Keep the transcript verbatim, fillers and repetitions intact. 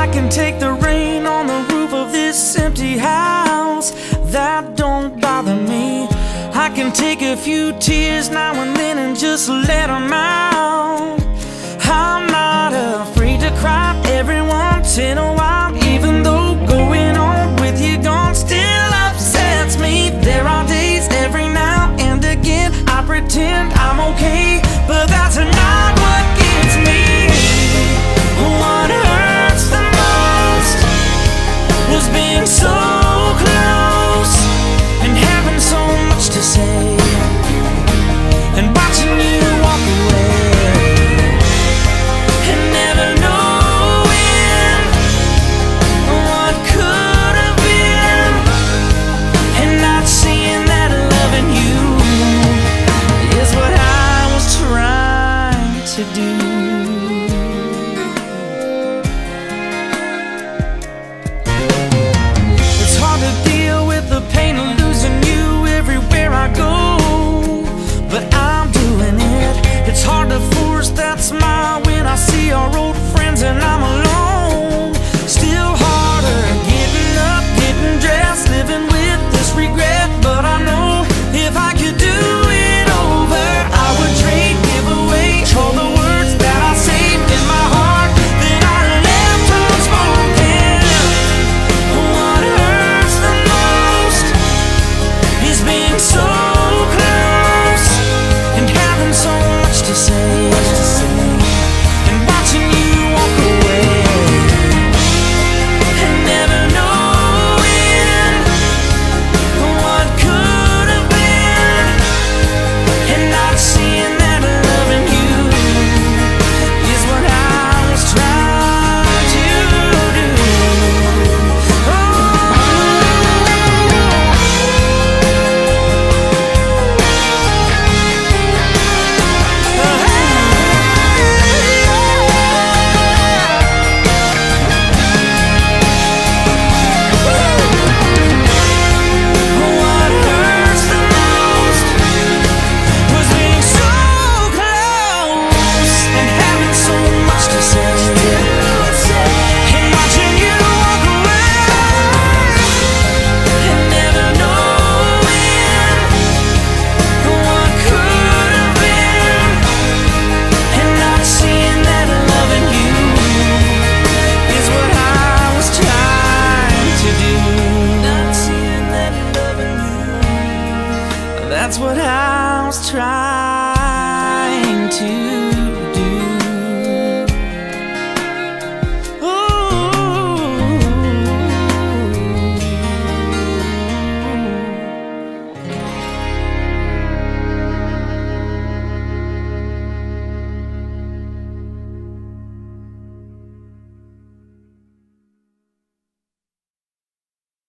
can take the rain on the roof of this empty house. That don't bother me. I can take a few tears now and then and just let them out. I'm not afraid to cry every once in a while, even though going on with you gone still upsets me. There are days every now and again I pretend I'm okay, but that's not what gets me. What hurts the most was being so close and having so much to say, and watching you walk away and never knowing what could have been, and not seeing that loving you is what I was trying to do. It's hard to deal with the pain of losing you everywhere I go, but I'm doing it. It's hard to force that smile when I see our old friends and I'm alone. Still harder getting up, getting dressed, living with this regret. But I know if I could do it over, I would trade, give away all the words that I saved in my heart that I left unspoken. What hurts the most is being so close and having so much to say, and watching you walk away and never knowing what could have been, and not seeing that loving you is what I was trying to do. What hurts the most was being so close and having so much to say, and watching you walk away and never knowing what could have been, and not seeing that loving you is what I was trying to do. Not seeing that loving you, that's what I was trying to do.